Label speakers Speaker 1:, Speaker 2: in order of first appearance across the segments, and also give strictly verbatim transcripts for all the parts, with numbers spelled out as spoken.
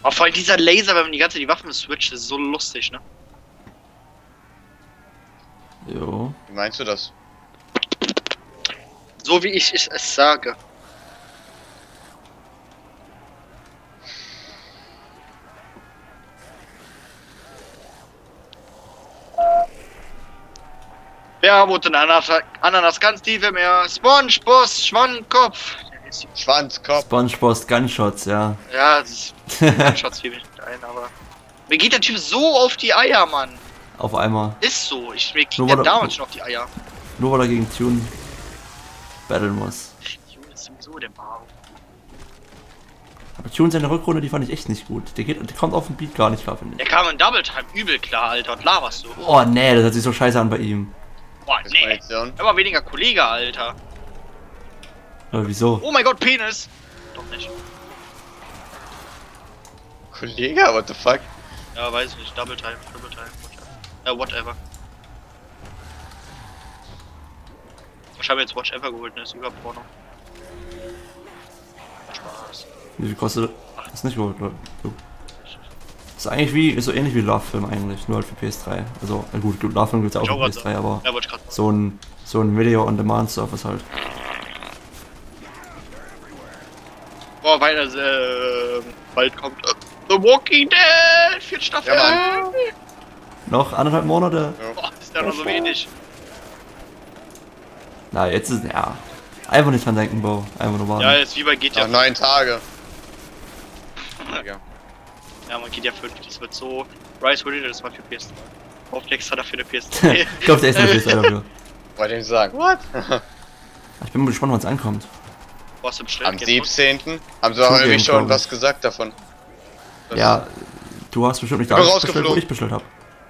Speaker 1: Aber vor allem dieser Laser, wenn man die ganze Zeit die Waffen switcht, ist so lustig, ne?
Speaker 2: Jo.
Speaker 3: Wie meinst du das?
Speaker 1: So wie ich es sage. Wermut und Ananas, Ananas ganz tief im Meer. Spongeboss, Schwannkopf.
Speaker 3: Schwanzkopf.
Speaker 2: SpongeBob Gunshots, ja.
Speaker 1: Ja, das ist Shots fiel mir nicht ein, aber. Mir geht der Typ so auf die Eier, Mann.
Speaker 2: Auf einmal.
Speaker 1: Ist so. Ich mir
Speaker 2: Nur
Speaker 1: ging ja
Speaker 2: weil er-
Speaker 1: damals schon auf die Eier.
Speaker 2: Nur weil er gegen Tune battlen muss.
Speaker 1: Junge, ist sowieso der Baro.
Speaker 2: Aber Tune seine Rückrunde, die fand ich echt nicht gut. Der, geht, der kommt auf den Beat gar nicht klar, finde ich.
Speaker 1: Der kam in Double Time übel klar, Alter. Und laberst du.
Speaker 2: Oh nee, das hört sich so scheiße an bei ihm.
Speaker 1: Boah,
Speaker 3: Das
Speaker 1: nee.
Speaker 3: Munition.
Speaker 1: Immer weniger Kollege, Alter.
Speaker 2: Aber wieso?
Speaker 1: Oh mein Gott, Penis. Doch nicht.
Speaker 3: Kollege, what the fuck?
Speaker 1: Ja, weiß ich nicht. Double Time, Triple Time, whatever. Äh, whatever. Ich habe jetzt Watch Ever geholt, ne? Ist über Porno. Spaß.
Speaker 2: Wie viel kostet das? Ist nicht gut, Leute. Ist eigentlich wie, ist so ähnlich wie Love Film eigentlich, nur halt für P S drei. Also, na gut, Love Film gibt's ja auch
Speaker 1: Ich auch
Speaker 2: für P S
Speaker 1: grad
Speaker 2: drei, aber
Speaker 1: Ja, wollte ich grad.
Speaker 2: so ein, so ein Video-on-Demand-Service halt.
Speaker 1: Boah, weiter, äh, bald kommt äh, The Walking Dead, vierte Staffel.
Speaker 3: Ja, Mann.
Speaker 2: Noch anderthalb Monate?
Speaker 1: Boah, ist ja noch so wenig.
Speaker 2: Na, jetzt ist, ja. Einfach nicht dran denken, Bo. Einfach nur warten.
Speaker 1: Ja, ist wie bei G T A.
Speaker 3: Noch neun Tage.
Speaker 1: Ja, man geht ja fünf, das wird so. Rise Hoodie, das war für P S drei. Auf extra dafür eine P S drei.
Speaker 2: Ich glaube, der ist eine P S drei dafür.
Speaker 3: Wollte ich sagen. What?
Speaker 2: Ich bin mal gespannt, wann es ankommt.
Speaker 1: Was im Bestellung
Speaker 3: Am
Speaker 1: geht's
Speaker 3: siebzehnten haben sie auch
Speaker 2: Zugeben,
Speaker 3: irgendwie schon
Speaker 2: glaub
Speaker 3: was
Speaker 2: ich.
Speaker 3: gesagt davon. Das-
Speaker 2: Ja, du hast bestimmt nicht
Speaker 3: Ich bin
Speaker 2: alles bestellt, wo
Speaker 3: rausgeflogen.
Speaker 2: ich bestellt habe.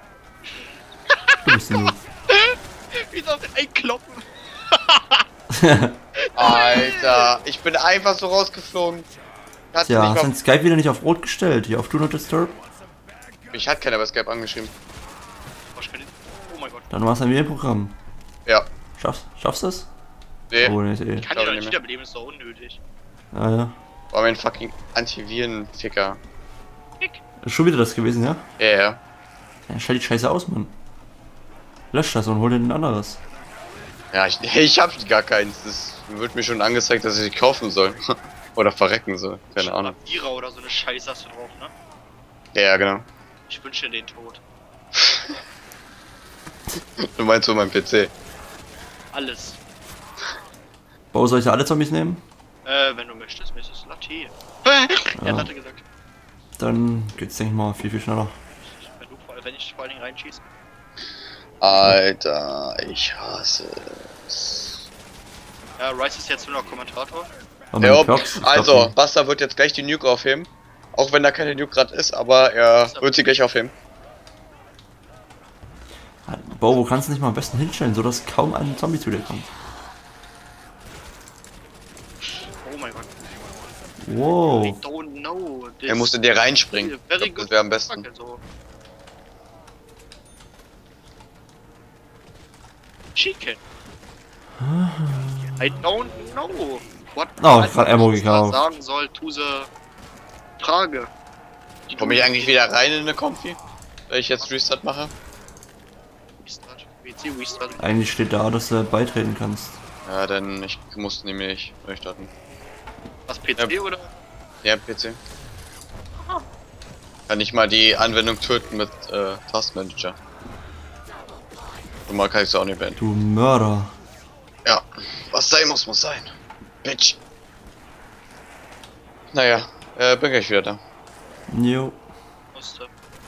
Speaker 2: Du bist ein Noob.
Speaker 1: Wie soll das einkloppen?
Speaker 3: Alter, ich bin einfach so rausgeflogen. Hat
Speaker 2: Ja,
Speaker 3: nicht
Speaker 2: hast
Speaker 3: mal,
Speaker 2: dein Skype wieder nicht auf Rot gestellt, hier auf Do Not Disturb?
Speaker 3: mich hat keiner bei Skype angeschrieben.
Speaker 1: Oh mein Gott.
Speaker 2: Dann war es ein Programm.
Speaker 3: Ja.
Speaker 2: Schaffst, schaffst du es?
Speaker 3: Nee,
Speaker 2: Oh, nicht eh.
Speaker 1: Kann
Speaker 3: Glaube
Speaker 1: ich doch
Speaker 3: nicht
Speaker 1: nicht
Speaker 3: mehr.
Speaker 1: wiederbeleben, ist doch unnötig.
Speaker 2: Ja, ja.
Speaker 3: war mein fucking Antiviren-Ficker.
Speaker 2: Ist schon wieder das gewesen, ja?
Speaker 3: Ja, ja.
Speaker 2: Ja, stell die Scheiße aus, Mann. Lösch das und hol dir ein anderes.
Speaker 3: Ja, ich, ich hab gar keins. Das wird mir schon angezeigt, dass ich die kaufen soll. Oder verrecken soll. Keine Ahnung.
Speaker 1: Vierer oder so eine Scheiße hast du drauf, ne?
Speaker 3: Ja, ja, genau.
Speaker 1: Ich wünsche dir den Tod.
Speaker 3: Du meinst so mein P C.
Speaker 1: Alles.
Speaker 2: Bo, soll ich alle Zombies nehmen?
Speaker 1: Äh, wenn du möchtest, Missus Latte. Er
Speaker 2: Ja.
Speaker 1: hatte gesagt.
Speaker 2: Dann geht's, denke ich mal, viel, viel schneller.
Speaker 1: Wenn, du, vor- wenn ich vor allen Dingen reinschieße.
Speaker 3: Alter, ich hasse es.
Speaker 1: Ja, Rice ist jetzt nur noch Kommentator.
Speaker 2: Aber
Speaker 3: Ja,
Speaker 2: meine Perks, ich glaub,
Speaker 3: also,
Speaker 2: die-
Speaker 3: Buster wird jetzt gleich die Nuke aufheben. Auch wenn da keine Nuke gerade ist, aber er wird sie gleich aufheben.
Speaker 2: Bo, wo kannst du nicht mal am besten hinstellen, sodass kaum ein Zombie zu dir kommt?
Speaker 1: Oh mein Gott. I
Speaker 2: Wow.
Speaker 1: don't know. This
Speaker 3: Er musste dir reinspringen. Ich
Speaker 1: Very
Speaker 3: glaub, das
Speaker 1: good.
Speaker 3: wäre am besten.
Speaker 1: So. Chicken. I don't know. What
Speaker 2: Oh,
Speaker 1: was
Speaker 2: grad Ammo
Speaker 1: ich
Speaker 2: gekauft.
Speaker 1: sagen soll, Tuse Frage. Die
Speaker 3: Komme ich eigentlich wieder rein in eine Comfy? Wenn ich jetzt Restart mache?
Speaker 1: Restart. W C Restart.
Speaker 2: Eigentlich steht da, dass du beitreten kannst.
Speaker 3: Ja, dann ich muss nämlich neu starten.
Speaker 1: Was, P C
Speaker 3: Ja.
Speaker 1: oder?
Speaker 3: Ja, P C. Kann ich mal die Anwendung töten mit äh, Taskmanager. Normal kann ich es auch nicht beenden.
Speaker 2: Du Mörder.
Speaker 3: Ja, was sein muss, muss sein. Bitch. Naja, äh, bin gleich wieder da.
Speaker 2: Jo.
Speaker 1: Musste.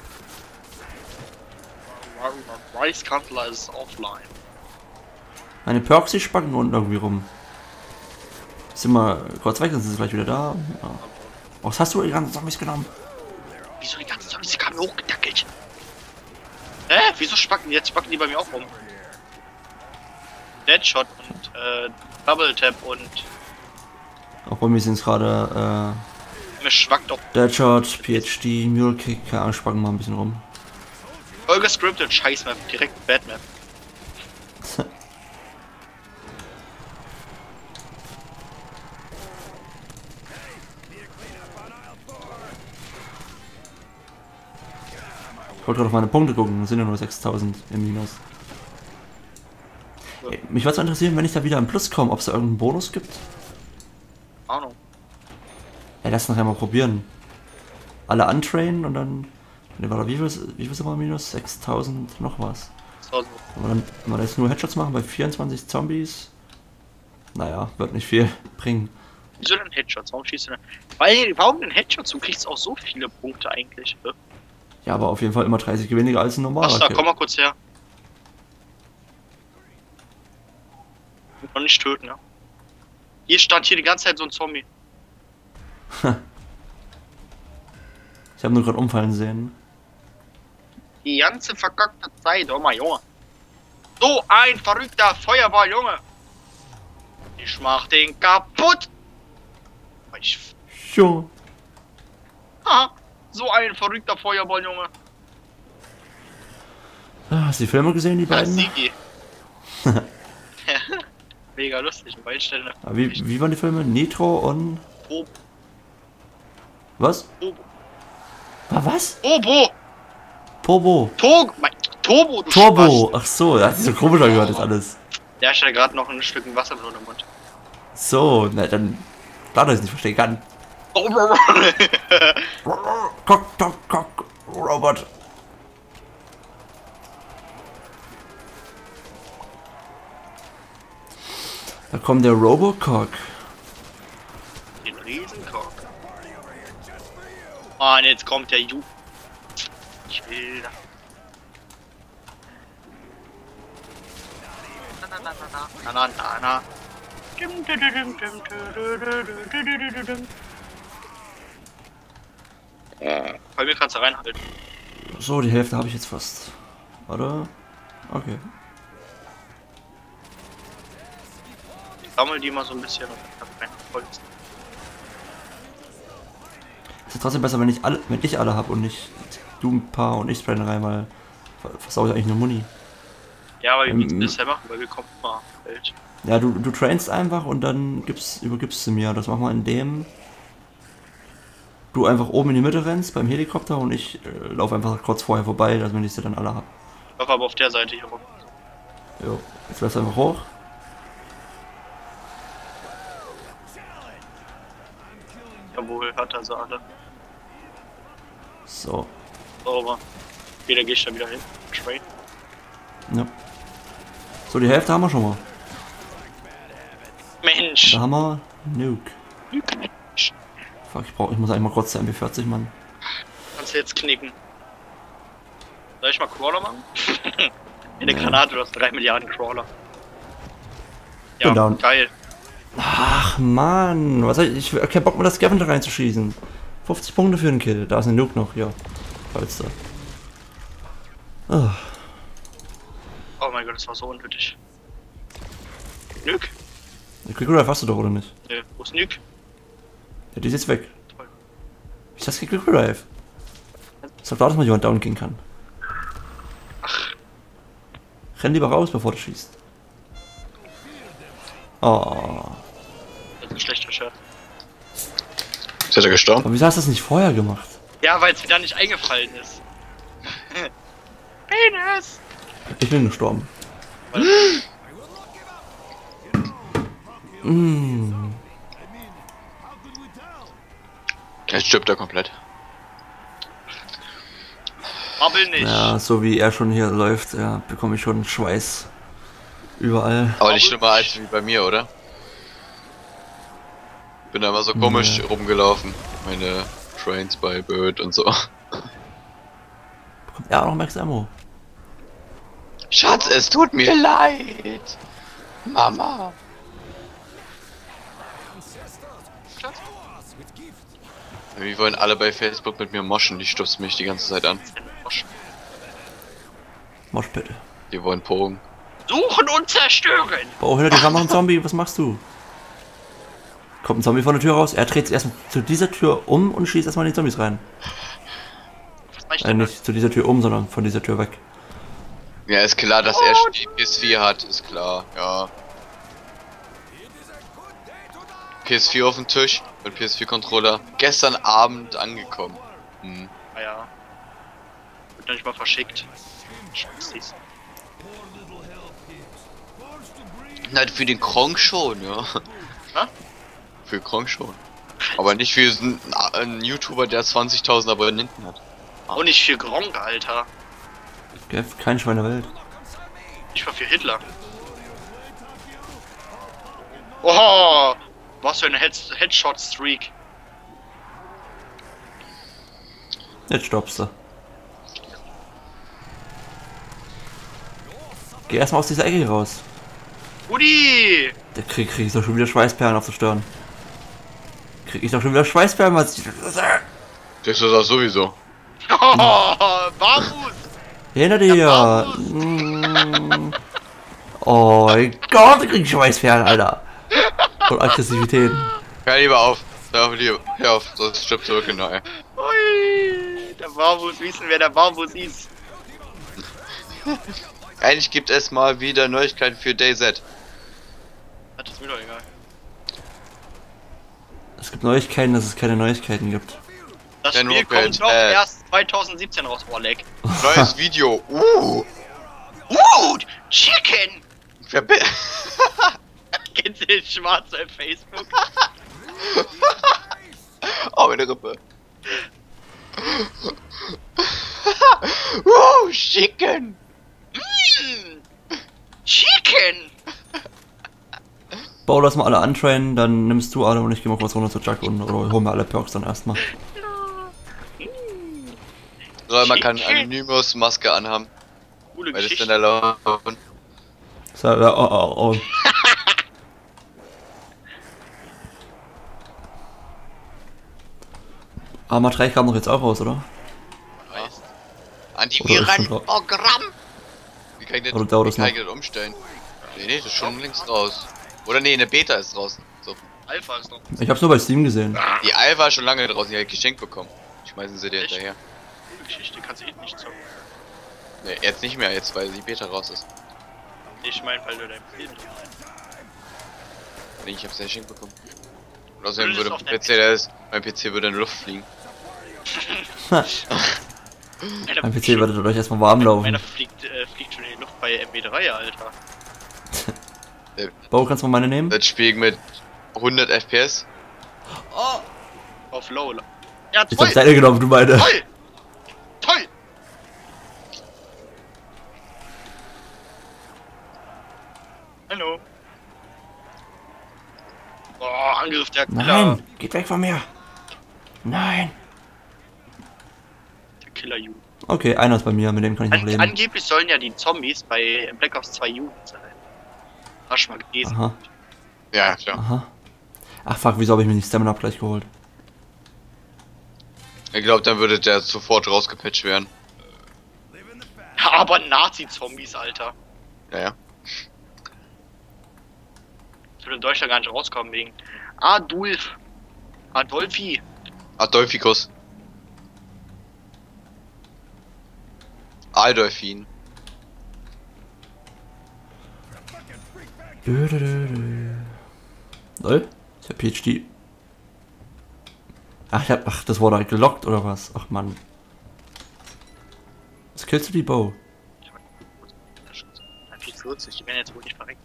Speaker 1: Rice Cutler ist offline.
Speaker 2: Meine Perks, die spacken unten irgendwie rum. Sind wir kurz weg, dann sind sie gleich wieder da. Ja. Was hast du die ganzen Zombies genommen?
Speaker 1: Wieso die ganzen Zombies, die kamen hochgedackelt? Hä? Wieso spacken die jetzt? Spacken die bei mir auch rum? Deadshot und äh, Double Tap und
Speaker 2: Auch bei mir sind es gerade
Speaker 1: mir schwackt doch
Speaker 2: äh, Deadshot, P H D, Mule Kick, keine Ahnung, spacken mal ein bisschen rum.
Speaker 1: voll gescriptet, Scheißmap, direkt Badmap.
Speaker 2: wollte gerade auf meine Punkte gucken, sind ja nur sechstausend im Minus.
Speaker 1: Ja.
Speaker 2: Ey, mich würde es interessieren, wenn ich da wieder im Plus komme, ob es da irgendeinen Bonus gibt.
Speaker 1: Ahnung.
Speaker 2: Ey, lass nachher mal probieren. Alle untrainen und dann... Ne, warte, wie viel ist, wie viel ist immer Minus? sechstausend noch was.
Speaker 1: tausend.
Speaker 2: Wenn wir dann wenn wir jetzt nur Headshots machen bei vierundzwanzig Zombies... Naja, wird nicht viel bringen.
Speaker 1: Wieso denn Headshots? Warum schießt du denn? Weil, warum denn Headshots? Du kriegst auch so viele Punkte eigentlich. Ne?
Speaker 2: Ja, aber auf jeden Fall immer dreißig weniger als ein normaler.
Speaker 1: Ach da,
Speaker 2: Kill.
Speaker 1: komm mal kurz her. Noch nicht töten, ja. Hier stand hier die ganze Zeit so ein Zombie.
Speaker 2: Ich habe nur gerade umfallen sehen.
Speaker 1: Die ganze verkackte Zeit, oh mein Junge. So ein verrückter Feuerball, Junge. Ich mach den kaputt. Ich...
Speaker 2: Jo.
Speaker 1: Haha, so ein verrückter Feuerball, Junge.
Speaker 2: Ah, hast du die Filme gesehen, die
Speaker 1: Ja,
Speaker 2: beiden?
Speaker 1: Sigi. Mega lustig, ein Waldstelle.
Speaker 2: Ah, wie, wie waren die Filme? Nitro und...
Speaker 1: Obo.
Speaker 2: Was?
Speaker 1: Obo.
Speaker 2: War was?
Speaker 1: Obo.
Speaker 2: Pobo.
Speaker 1: Togo. Mein, Turbo, du
Speaker 2: Turbo.
Speaker 1: Spast.
Speaker 2: Ach so, das hat sich so komisch angehört, das alles.
Speaker 1: Ja, ich hatte gerade noch ein Stück Wasser nur im Mund.
Speaker 2: So, na dann... Klar, dass ich nicht verstehen kann. Kock, kock, kock, Robot. Da kommt der Robocock.
Speaker 1: Den Riesenkock. Mann, jetzt kommt der Ju. Ich will da. Na na na na na na na. Bei mir kannst du reinhalten.
Speaker 2: So, die Hälfte habe ich jetzt fast. Oder? Okay.
Speaker 1: Ich sammel die mal so ein bisschen und hab kein Holz.
Speaker 2: Es ist trotzdem besser, wenn ich alle, wenn ich alle habe und nicht du ein paar und ich sprayen rein, weil versau ich eigentlich nur Muni.
Speaker 1: Ja, aber wir
Speaker 2: Ähm,
Speaker 1: müssen das ja machen, weil wir kommen mal Welt.
Speaker 2: Ja, du, du trainst einfach und dann gibst, übergibst du mir. Das machen wir, indem du einfach oben in die Mitte rennst beim Helikopter und ich äh, laufe einfach kurz vorher vorbei, dass wenn ich sie dann alle habe.
Speaker 1: Ich laufe aber auf der Seite hier rum.
Speaker 2: Jo, jetzt läufst du einfach hoch.
Speaker 1: Jawohl, hat er sie alle.
Speaker 2: So.
Speaker 1: Sauber. Okay, dann geh ich da wieder hin. Train.
Speaker 2: Ja. So, die Hälfte haben wir schon mal.
Speaker 1: Mensch!
Speaker 2: Da haben wir Nuke. Fuck, ich brauch, ich muss eigentlich mal kurz zur M P vierzig, Mann.
Speaker 1: Kannst du jetzt knicken. Soll ich mal Crawler machen? In der
Speaker 2: Nee.
Speaker 1: Granate, du hast drei Milliarden Crawler.
Speaker 2: Bin
Speaker 1: Ja,
Speaker 2: down.
Speaker 1: geil.
Speaker 2: Ach Mann, was soll ich, ich hab keinen Bock mehr das Scavenger reinzuschießen. fünfzig Punkte für den Kill, da ist ein Nuke noch, ja. Polster. Oh.
Speaker 1: Oh mein Gott, das war so unnötig. Nuke?
Speaker 2: Die Quick Revive hast du doch, oder nicht?
Speaker 1: Nö, wo ist Nuke?
Speaker 2: Ja, die ist jetzt weg.
Speaker 1: Toll.
Speaker 2: Ich sag's Quick Revive. Ist doch klar, dass man jemand down gehen kann.
Speaker 1: Ach,
Speaker 2: Renn lieber raus, bevor du schießt. Oh.
Speaker 1: das ist ein schlechter Scherz.
Speaker 3: Ist er gestorben?
Speaker 2: Aber wieso hast du das nicht vorher gemacht?
Speaker 1: Ja, weil es wieder nicht eingefallen ist. Penis!
Speaker 2: Ich bin gestorben. Mm.
Speaker 3: Jetzt stirbt er komplett.
Speaker 1: Mabbel nicht.
Speaker 2: Ja, so wie er schon hier läuft, ja, bekomme ich schon Schweiß. Überall.
Speaker 3: Aber nicht schlimmer als wie bei mir, oder? Bin da immer so komisch
Speaker 2: Nee.
Speaker 3: rumgelaufen. Meine Trains bei Bird und so.
Speaker 2: Bekommt er auch noch Max Ammo?
Speaker 3: Schatz, es tut mir leid. Mama. Wie wollen alle bei Facebook mit mir moschen? Die stupsen mich die ganze Zeit an.
Speaker 2: Mosch bitte.
Speaker 3: Die wollen Pogen.
Speaker 1: Suchen und zerstören!
Speaker 2: Oh, hinter dir kam noch ein Zombie, was machst du? Kommt ein Zombie von der Tür raus, er dreht sich erstmal zu dieser Tür um und schießt erstmal in die Zombies rein.
Speaker 1: Was mach ich
Speaker 2: Äh,
Speaker 1: denn?
Speaker 2: nicht zu dieser Tür um, sondern von dieser Tür weg.
Speaker 3: Ja, ist klar, dass er schon die P S vier hat, ist klar, ja. P S vier auf dem Tisch und P S vier Controller. Gestern Abend angekommen. Hm.
Speaker 1: Ah ja. Wird noch nicht mal verschickt. Scheiße.
Speaker 3: Nein, für den Kronk schon, ja.
Speaker 1: Ha?
Speaker 3: Für Kronk schon. Aber nicht für einen, einen YouTuber, der zwanzigtausend Abonnenten hat.
Speaker 1: Auch nicht für Gronk, Alter.
Speaker 2: Kein Schwein der Welt.
Speaker 1: Ich war für Hitler. Oh, was für ein Head Headshot-Streak.
Speaker 2: Jetzt stoppst du. Geh erstmal aus dieser Ecke raus.
Speaker 1: Udi!
Speaker 2: Der Krieg krieg ich doch schon wieder Schweißperlen auf der Stirn. Krieg ich doch schon wieder Schweißperlen, was ich.
Speaker 3: Das ist das sowieso.
Speaker 1: Oh, Bambus!
Speaker 2: Hinter dir! Mm. Oh mein Gott, ich krieg Schweißperlen, Alter! Und Aggressivität.
Speaker 3: Hör lieber auf. Hör auf, lieber. Hör auf, sonst stirbt zurück in der.
Speaker 1: Ui! Der Bambus, wissen wer der Bambus ist.
Speaker 3: Eigentlich gibt es mal wieder Neuigkeiten für DayZ.
Speaker 1: Das ist mir doch egal.
Speaker 2: Es gibt Neuigkeiten, dass es keine Neuigkeiten gibt.
Speaker 1: Das
Speaker 3: Ja,
Speaker 1: Spiel
Speaker 3: nur
Speaker 1: kommt
Speaker 3: Geld,
Speaker 1: noch
Speaker 3: äh.
Speaker 1: erst zweitausendsiebzehn raus, oh leck.
Speaker 3: Neues Video. Uh!
Speaker 1: Uh, Chicken!
Speaker 3: Wer bin.
Speaker 1: Kennst du den Schwarz auf Facebook?
Speaker 3: Oh, meine Rippe. Uh, Chicken!
Speaker 1: Mm, Chicken!
Speaker 2: Bau das mal alle antrainen, dann nimmst du alle und ich geh mal kurz runter zu Chuck und oder hol mir alle Perks dann erstmal.
Speaker 3: So, man kann
Speaker 1: Chicken.
Speaker 3: Anonymous Maske anhaben.
Speaker 1: Coole
Speaker 3: Weil das
Speaker 1: Geschichte.
Speaker 3: dann erlaubt.
Speaker 2: So, ja, oh, oh, oh. Arma drei kam doch jetzt auch raus, oder?
Speaker 3: Antivirenprogramm! Wie kann ich das,
Speaker 2: Oder dauert
Speaker 3: wie
Speaker 2: das
Speaker 3: kann ich
Speaker 2: noch?
Speaker 3: das umstellen? Nee, nee, das ist schon längst raus. Oder nee, eine Beta ist draußen. So.
Speaker 1: Alpha ist noch.
Speaker 2: Ich hab's nur bei Steam gesehen.
Speaker 3: Die Alpha ist schon lange draußen, die hat geschenkt bekommen. Schmeißen sie dir
Speaker 1: Echt?
Speaker 3: hinterher.
Speaker 1: Coole Geschichte, kannst du eh nicht zocken.
Speaker 3: Nee, jetzt nicht mehr, jetzt weil die Beta raus ist.
Speaker 1: Ich mein, weil du dein Film.
Speaker 3: Nee, ich hab's ja geschenkt bekommen. Und außerdem
Speaker 1: Würdest
Speaker 3: würde
Speaker 1: du auf
Speaker 3: mein
Speaker 1: dein
Speaker 3: P C, der ist, mein P C würde in die Luft fliegen.
Speaker 2: Mein P C wird dadurch erstmal warm laufen.
Speaker 1: Meiner fliegt, äh, fliegt schon in die Luft bei M B drei, Alter.
Speaker 2: Bau, kannst du mal meine nehmen?
Speaker 3: Das Spiel mit hundert F P S.
Speaker 1: Auf Low. Ja,
Speaker 2: Ich
Speaker 1: toll!
Speaker 2: hab deine genommen, du meine.
Speaker 1: Toll! Toll! Hallo. Boah, Angriff der Killer.
Speaker 2: Nein, geht weg von mir. Nein.
Speaker 1: Der Killer-Ju.
Speaker 2: Okay, einer ist bei mir, mit dem kann ich noch
Speaker 1: An
Speaker 2: leben.
Speaker 1: angeblich sollen ja die Zombies bei Black Ops zwei Juden sein. Hast du mal gelesen?
Speaker 2: Aha,
Speaker 3: Ja, klar.
Speaker 2: aha. Ach fuck, wieso habe ich mir nicht Stamina gleich geholt?
Speaker 3: Ich glaube, dann würde der sofort rausgepatcht werden.
Speaker 1: Aber Nazi-Zombies, Alter.
Speaker 3: Ja, ja.
Speaker 1: Das würde in Deutschland gar nicht rauskommen wegen Adolf. Adolfi.
Speaker 3: Adolphicus. Adolfin.
Speaker 2: Dö, dö, dö, dö. Lol, ich hab P H D. Ach, ich hab, ach, das wurde halt gelockt oder was? Ach man. Was killst du die Bow?
Speaker 1: vierzig, die werden jetzt wohl nicht verreckt.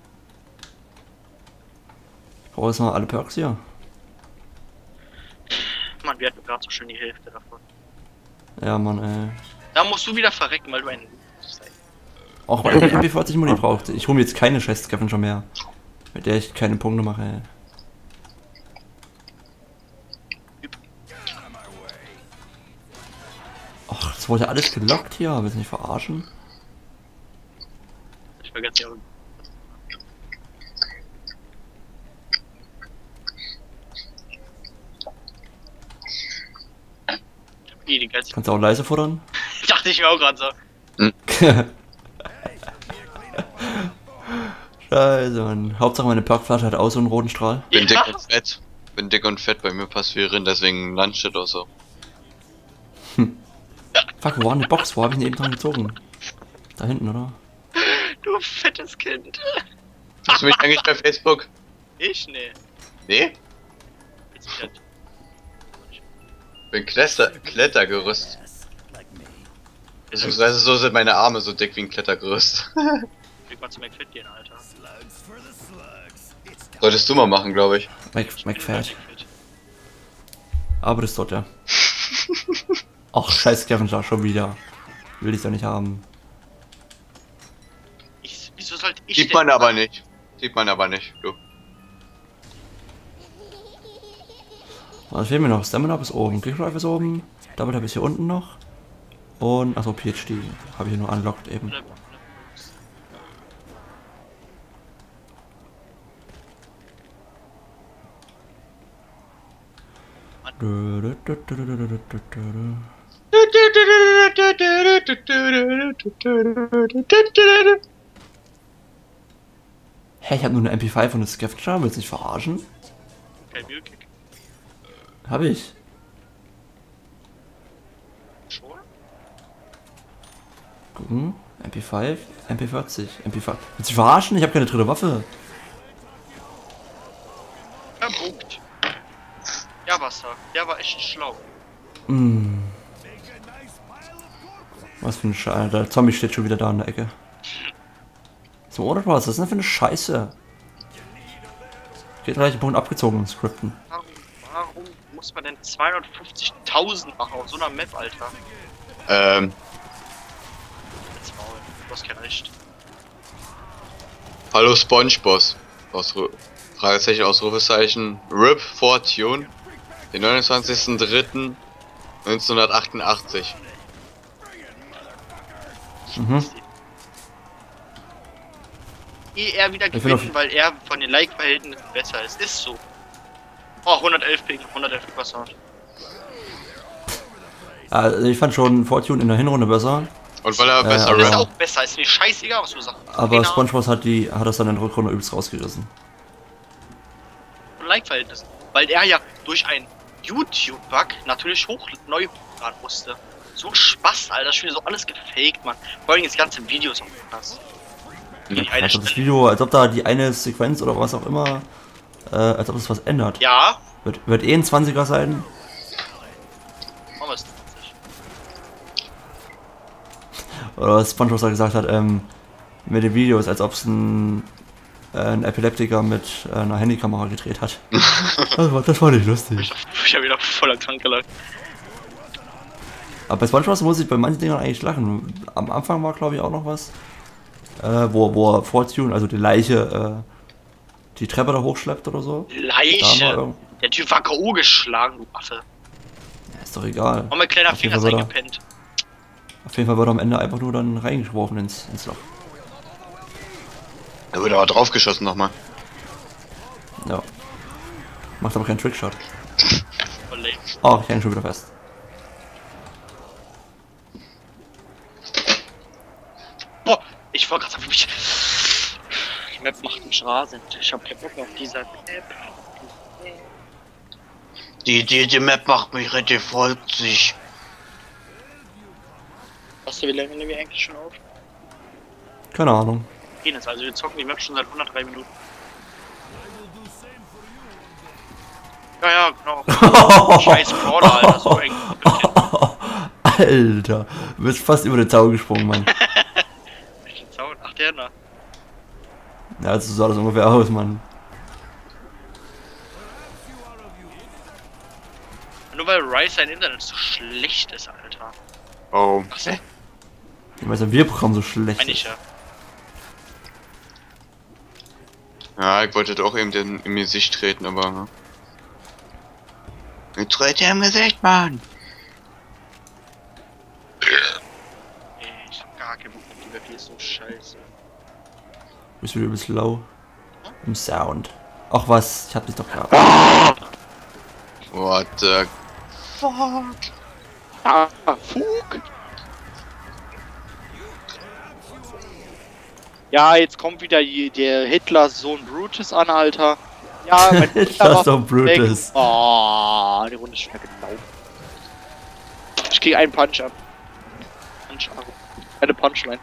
Speaker 2: Ich brauche jetzt noch alle Perks hier.
Speaker 1: Mann, wir hatten gerade so schön die Hälfte davon.
Speaker 2: Ja, Mann, ey.
Speaker 1: Da musst du wieder verrecken, weil du ein sei.
Speaker 2: Auch weil ich M P vierzig Muni brauchte. Ich hole mir jetzt keine Chest-Treffen schon mehr. Mit der ich keine Punkte mache, ey. Ach, das wurde ja alles gelockt hier. Willst du nicht verarschen?
Speaker 1: Ich vergesse ja. Eh, die ganze
Speaker 2: Kannst du auch leise futtern?
Speaker 1: dachte ich mir auch gerade so.
Speaker 2: Scheiße, Mann. Hauptsache meine Perkflasche hat auch so einen roten Strahl.
Speaker 3: Bin
Speaker 1: Ja.
Speaker 3: dick und fett. Bin dick und fett, bei mir passieren, deswegen Landshit auch so.
Speaker 2: Fuck, wo war denn die Box? Wo habe ich den eben dran gezogen? Da hinten, oder?
Speaker 1: Du fettes Kind.
Speaker 3: Hast du mich eigentlich bei Facebook?
Speaker 1: Ich? Nee.
Speaker 3: Nee?
Speaker 1: Jetzt wieder.
Speaker 3: Bin Kletter Klettergerüst. Beziehungsweise so sind meine Arme so dick wie ein Klettergerüst.
Speaker 1: Ich mal zu McFit gehen, Alter.
Speaker 3: Solltest du mal machen, glaube ich.
Speaker 2: Mac, McFat. Aber das ist dort, ja. Ach, scheiß Scavenger, schon wieder. Will ich doch nicht haben.
Speaker 1: Ich, wieso sollte ich
Speaker 3: Sieht
Speaker 1: denn-
Speaker 3: man aber nicht. Sieht man aber nicht, du.
Speaker 2: Was fehlt mir noch? Stamina bis oben, Quick Drive ist oben, Double Tap ist hier unten noch. Und, achso, P H D. Habe ich hier nur unlocked eben. Hä, ich habe nur eine M P fünf und eine Scavenger, willst du dich verarschen?
Speaker 1: Kein Mühlkick.
Speaker 2: Hab ich.
Speaker 1: Schon?
Speaker 2: Gucken. M P fünf, M P vierzig, M P fünf. Willst du dich verarschen? Ich habe keine dritte Waffe.
Speaker 1: Verbucht. Ja, Wasser. Der war echt schlau.
Speaker 2: Mm. Was für ein Scheiße. Der Zombie steht schon wieder da in der Ecke. So, oder was? Was ist denn für eine Scheiße? Geht gleich Punkt abgezogen in Skripten.
Speaker 1: Warum, warum muss man denn zweihundertfünfzigtausend machen auf so einer Map, Alter?
Speaker 3: Ähm,
Speaker 1: Jetzt Maul. Du hast kein Recht.
Speaker 3: hallo Spongeboss. Ausru Fragezeichen, Ausrufezeichen. R I P Fortune. Den neunundzwanzigsten dritten neunzehnhundertachtundachtzig.
Speaker 2: Mhm.
Speaker 1: Ehe er wieder
Speaker 2: will
Speaker 1: gewinnt,
Speaker 2: auf-
Speaker 1: weil er von den Like-Verhältnissen besser ist. Ist so. Oh, hundertelf Ping, hundertelf Übersound.
Speaker 2: Also ich fand schon Fortune in der Hinrunde besser.
Speaker 3: Und weil er
Speaker 2: Äh,
Speaker 3: besser
Speaker 2: aber-
Speaker 1: Das ist
Speaker 2: Ja.
Speaker 1: auch besser, ist mir scheißegal, was du sagst.
Speaker 2: Aber SpongeBob hat die hat das dann in der Rückrunde übelst rausgerissen.
Speaker 1: Von Like-Verhältnissen. Weil er ja durch einen YouTube-Bug natürlich hoch, neu hochladen musste. So ein Spaß, Alter. Das ist wieder so alles gefaked, Mann. Vor allem das ganze Video ist auch krass. Die eine
Speaker 2: Also das
Speaker 1: Stelle.
Speaker 2: Video, als ob da die eine Sequenz oder was auch immer, äh, als ob es was ändert.
Speaker 1: Ja,
Speaker 2: Wird, wird eh ein zwanziger sein.
Speaker 1: machen wir es zwanzig.
Speaker 2: Oder was SpongeBob da gesagt hat, ähm, mit dem Video ist, als ob es ein, äh, ein Epileptiker mit äh, einer Handykamera gedreht hat. das, war, das war nicht lustig.
Speaker 1: Ich hab wieder voller krank gelacht.
Speaker 2: Aber bei SpongeBob muss ich bei manchen Dingen eigentlich lachen. Am Anfang war, glaube ich, auch noch was, äh, wo, wo er Fortune, also die Leiche, äh, die Treppe da hochschleppt oder so. Da war
Speaker 1: Leiche.
Speaker 2: irgend-
Speaker 1: Der Typ war K O geschlagen, du Affe.
Speaker 2: Ja, ist doch egal.
Speaker 1: Und mein kleiner
Speaker 2: Auf jeden
Speaker 1: Finger ist
Speaker 2: Fall war
Speaker 1: eingepennt.
Speaker 2: Auf jeden Fall wird er am Ende einfach nur dann reingeworfen ins, ins Loch.
Speaker 3: Da wird aber draufgeschossen nochmal.
Speaker 2: Ja. Macht aber keinen Trickshot.
Speaker 1: Voll lame.
Speaker 2: Oh, ich hänge schon wieder fest.
Speaker 1: Boah, ich wollte gerade sagen, mich. Die Map macht mich rasend. Ich hab keinen Bock mehr auf dieser Map.
Speaker 3: Die, die, die Map macht mich richtig volksig.
Speaker 1: Weißt du, wie lange nehmen wir eigentlich schon auf?
Speaker 2: Keine Ahnung.
Speaker 1: Gehen jetzt, also wir zocken die Map schon seit hundertdrei Minuten. Ja, ja, genau. Scheiß Brawler, Alter, so eng.
Speaker 2: Alter, du bist fast über den Zaun gesprungen, Mann.
Speaker 1: Welchen Zaun? Ach, der da.
Speaker 2: Ja, so sah das ungefähr aus, Mann.
Speaker 1: Nur weil Rice sein Internet so schlecht ist, Alter.
Speaker 3: Oh.
Speaker 1: Was? Hä?
Speaker 2: Ich weiß ja, wir Programm so schlecht
Speaker 1: Meine ich
Speaker 2: ist.
Speaker 1: ja.
Speaker 3: Ja, ich wollte doch eben den, in mir Gesicht treten, aber... Ne? Ich trete im Gesicht, Mann!
Speaker 1: Ey, ich hab gar keinen Bock auf die Map, die ist so scheiße.
Speaker 2: Du bist wieder ein bisschen low. Im Sound. Ach was, ich hab dich doch gehabt.
Speaker 3: What the...
Speaker 1: Ah, Fug! Ja, jetzt kommt wieder je- der Hitlers Sohn Brutus an, Alter. Ja, mein
Speaker 2: Hitlers Sohn Brutus.
Speaker 1: Weg. Oh, die Runde ist schwer genau. Ich krieg einen Punch ab. Punch ab. Eine Punchline.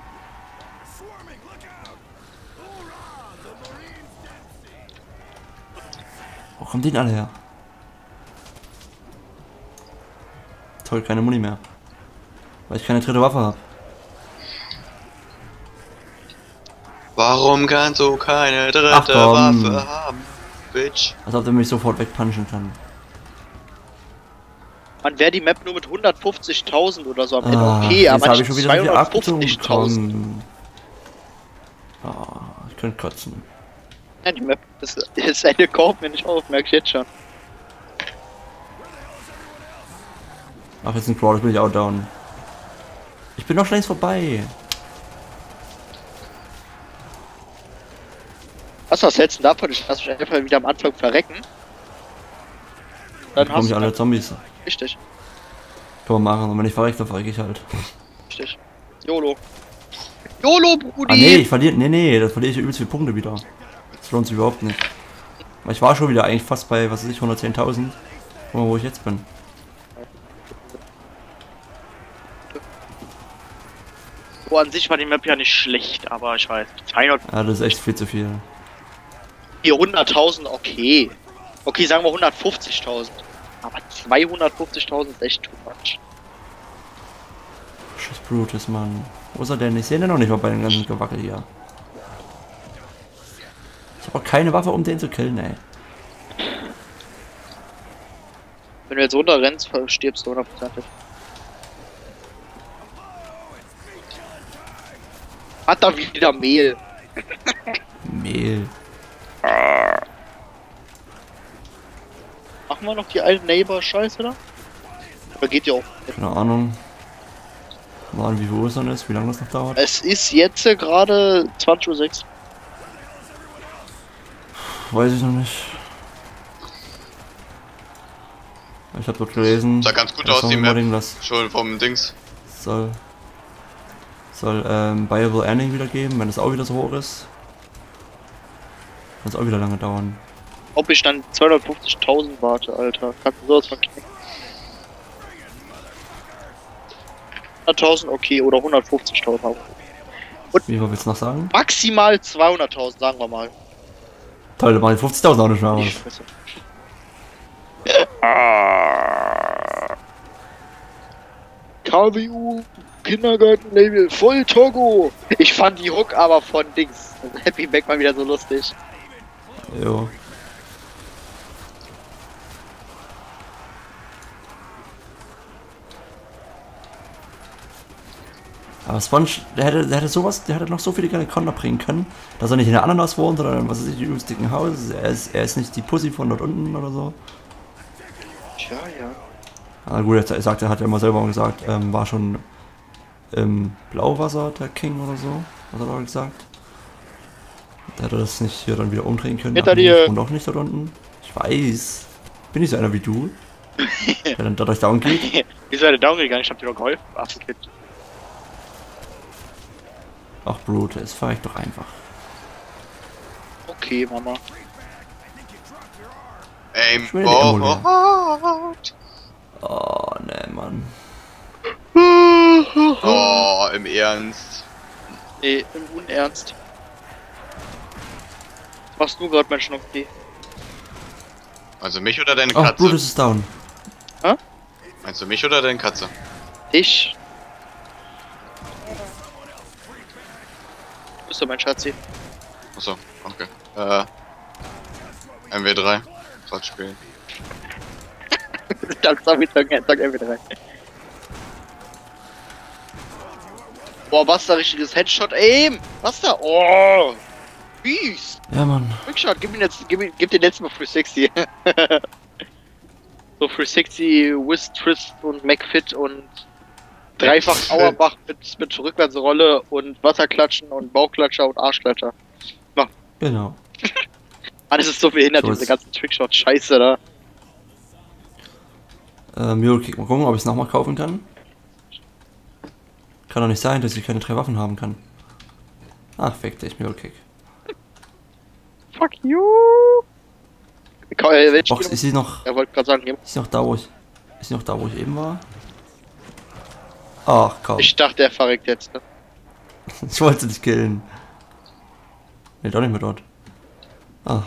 Speaker 2: Wo kommen die denn alle her? Toll, keine Muni mehr. Weil ich keine dritte Waffe habe.
Speaker 3: Warum kannst du keine dritte
Speaker 2: Ach, komm.
Speaker 3: Waffe haben, Bitch?
Speaker 2: Als ob der mich sofort wegpunchen kann.
Speaker 1: Man wäre die Map nur mit hundertfünfzigtausend oder so am Ende
Speaker 2: Ah,
Speaker 1: okay,
Speaker 2: jetzt
Speaker 1: aber
Speaker 2: habe ich
Speaker 1: nicht
Speaker 2: schon wieder so viel abgezogen
Speaker 1: zweihundertfünfzigtausend.
Speaker 2: bekommen. Ah, ich könnte kotzen.
Speaker 1: Ja, die Map ist, ist eine Korb mir nicht auf, merk ich jetzt schon.
Speaker 2: Ach, jetzt ein Crawl, ich bin ich auch down. Ich bin doch schon längst vorbei.
Speaker 1: Was was hältst du davon? Ich lass mich einfach wieder am Anfang verrecken. Dann
Speaker 2: Dann kommen
Speaker 1: hast
Speaker 2: ja
Speaker 1: du
Speaker 2: alle Zombies.
Speaker 1: richtig,
Speaker 2: Kann man machen, und wenn ich verrecke, dann verrecke ich halt.
Speaker 1: richtig. YOLO. YOLO, Brudi!
Speaker 2: Ah nee, ich verliere. Nee, nee, das verliere ich übelst viele Punkte wieder. Das lohnt sich überhaupt nicht. Weil ich war schon wieder eigentlich fast bei, was weiß ich, hundertzehntausend. Guck mal, wo ich jetzt bin.
Speaker 1: Oh, an sich war die Map ja nicht schlecht, aber ich weiß, zweihundert,
Speaker 2: Ja, das ist echt viel zu viel.
Speaker 1: vierhunderttausend, okay. Okay, sagen wir hundertfünfzigtausend. Aber zweihundertfünfzigtausend ist echt too much.
Speaker 2: Scheiß Brutus, Mann. Wo ist er denn? Ich sehe den noch nicht mal bei dem ganzen Gewackel hier. Ich habe auch keine Waffe, um den zu killen, ey.
Speaker 1: Wenn du jetzt runterrennst, stirbst du hundertprozentig. Hat da wieder Mehl.
Speaker 2: Mehl.
Speaker 1: Machen wir noch die alten Neighbor-Scheiße da? Oder geht ja auch?
Speaker 2: Keine Ahnung. Mal an, wie viel Uhr es dann ist, wie lange das noch dauert.
Speaker 1: Es ist jetzt äh, gerade zwanzig Uhr sechs.
Speaker 2: Weiß ich noch nicht. Ich habe dort gelesen.
Speaker 3: Sah ganz gut
Speaker 2: das
Speaker 3: aus, die Map.
Speaker 2: Songwriting, das
Speaker 3: Schon vom Dings.
Speaker 2: soll soll ähm, Viable Ending wieder geben, wenn es auch wieder so hoch ist. Kann es auch wieder lange dauern.
Speaker 1: Ob ich dann zweihundertfünfzigtausend warte, Alter. Kannst du sowas verknicken? hunderttausend, okay, oder hundertfünfzigtausend haben.
Speaker 2: Wie viel willst du noch sagen?
Speaker 1: Maximal zweihunderttausend, sagen wir mal.
Speaker 2: Toll, da machen die fünfzigtausend auch nicht mehr aus.
Speaker 1: Ich fresse. Ah. K W U Kindergarten-Label voll Togo. Ich fand die Hook aber von Dings Happy Back mal wieder so lustig.
Speaker 2: Jo. Aber Sponge, der hätte, der hätte sowas, der hätte noch so viele geile Konter bringen können, dass er nicht in der Ananas wohnt oder in, was weiß ich, in übelst dicken Haus. Er ist, er ist nicht die Pussy von dort unten oder so.
Speaker 1: Tja, ja.
Speaker 2: Ah gut, jetzt, er sagt, er hat ja immer selber gesagt, ähm, war schon im Blauwasser der King oder so, was hat er gesagt. Der hätte das nicht hier dann wieder umdrehen können.
Speaker 1: Hinter
Speaker 2: Ach, nee,
Speaker 1: dir.
Speaker 2: ich wohne doch nicht dort unten. Ich weiß. Bin ich so einer wie du, der dann dadurch down geht.
Speaker 1: Wie ist er denn down gegangen? Ich hab dir doch geholfen. Ach, okay.
Speaker 2: Ach Brute, es verreckt doch einfach.
Speaker 1: Okay, Mama.
Speaker 3: Aim.
Speaker 2: Ich will die
Speaker 3: Oh,
Speaker 2: Emulien.
Speaker 3: oh,
Speaker 2: Oh, ne, Mann.
Speaker 3: oh. Oh, im Ernst.
Speaker 1: Nee, im Unernst. Was machst du gerade, mein Schnucki?
Speaker 3: Also mich oder deine
Speaker 2: Ach,
Speaker 3: Katze?
Speaker 2: Brutus ist down.
Speaker 3: Meinst du mich oder deine Katze?
Speaker 1: Ich? Bist du mein Schatzi?
Speaker 3: Achso, okay. Äh. M W drei. Gerade spielen.
Speaker 1: Dann sag ich sag M W drei. Boah, was da richtiges Headshot Aim! Was da? Oh! Fies!
Speaker 2: Ja, Mann.
Speaker 1: Quickshot, gib ihn jetzt, gib, ihn, gib den letzten Mal Free sechzig. So Free sechzig, Wiz, Twist und McFit und dreifach
Speaker 3: McFit.
Speaker 1: Auerbach mit, mit Rückwärtsrolle und Wasserklatschen und Bauchklatscher und Arschklatscher.
Speaker 2: Genau.
Speaker 1: Alles ist so behindert,
Speaker 2: So
Speaker 1: diese
Speaker 2: ist-
Speaker 1: ganzen Trickshot-Scheiße da.
Speaker 2: Äh, Mule Kick, mal gucken, ob ich es nochmal kaufen kann. Kann doch nicht sein, dass ich keine drei Waffen haben kann. Ach, fick dich, Mule Kick.
Speaker 1: Fuck you! Äh, welche
Speaker 2: Box, ist sie noch,
Speaker 1: Er wollte gerade sagen, hier.
Speaker 2: ist sie noch da, wo ich, ist sie noch da, wo ich eben war? Ach, komm. Ich,
Speaker 1: Ich dachte, er verreckt jetzt. Ne?
Speaker 2: ich wollte dich killen. Nee, doch nicht mehr dort. Ach.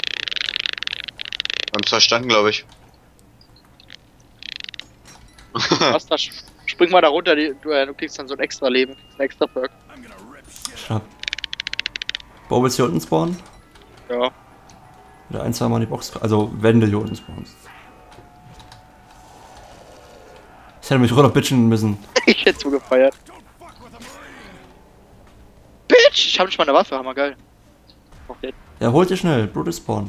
Speaker 3: Wir haben's verstanden, glaube ich.
Speaker 1: Was da? Spring mal da runter, die, du, äh, du kriegst dann so ein extra Leben, ein extra Perk.
Speaker 2: Schnapp. Bo, willst du hier unten spawnen?
Speaker 1: Ja.
Speaker 2: Oder ein, zwei Mal die Box. Also, wenn du hier unten spawnst. Ich hätte mich runter bitchen müssen.
Speaker 1: Ich hätte so gefeiert. Bitch! Ich hab nicht mal eine Waffe, hammer geil. Okay.
Speaker 2: Ja, holt dir schnell. Brute spawnt.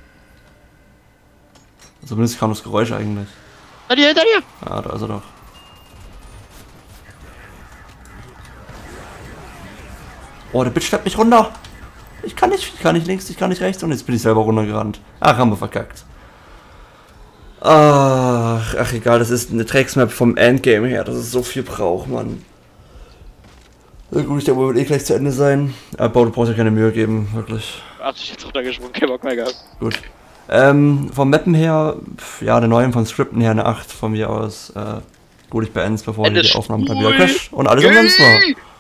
Speaker 2: Zumindest kam das Geräusch eigentlich.
Speaker 1: Da dir, da dir!
Speaker 2: Ah, da ist er doch. Oh, der Bitch schleppt mich runter. Ich kann nicht, ich kann nicht links, ich kann nicht rechts und jetzt bin ich selber runtergerannt. Ach, haben wir verkackt. Ach, ach egal, das ist eine Drecksmap vom Endgame her, das ist so viel Brauch, Mann. Na gut, ich denke, wird eh gleich zu Ende sein. Aber du brauchst ja keine Mühe geben, wirklich.
Speaker 1: Ach, ich jetzt runtergesprungen, kein Bock mehr gehabt.
Speaker 2: Gut. Ähm, vom Mappen her, pf, ja, der neuen, von Skripten her eine acht von mir aus. Äh, gut, ich beende es, bevor
Speaker 1: Ende
Speaker 2: die Aufnahme dann
Speaker 1: Spul.
Speaker 2: wieder crasht und alles umsonst war.